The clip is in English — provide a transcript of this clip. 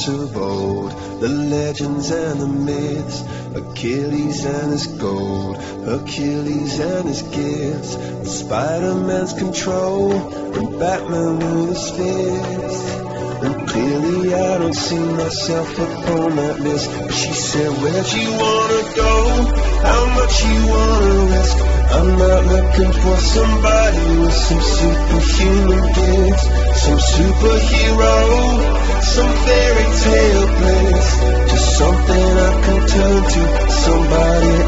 heroes of old, the legends and the myths, Achilles and his gold, Hercules and his gifts, and Spider-Man's control, and Batman with his fists. And clearly I don't see myself upon that list. But she said, where'd you wanna go? How much you wanna risk? I'm not looking for somebody with some superhuman gifts, some superhero, some fairy tale bliss, just something I can turn to, somebody